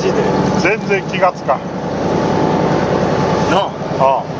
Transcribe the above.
ジで全然気がつかん。 なあ。 あ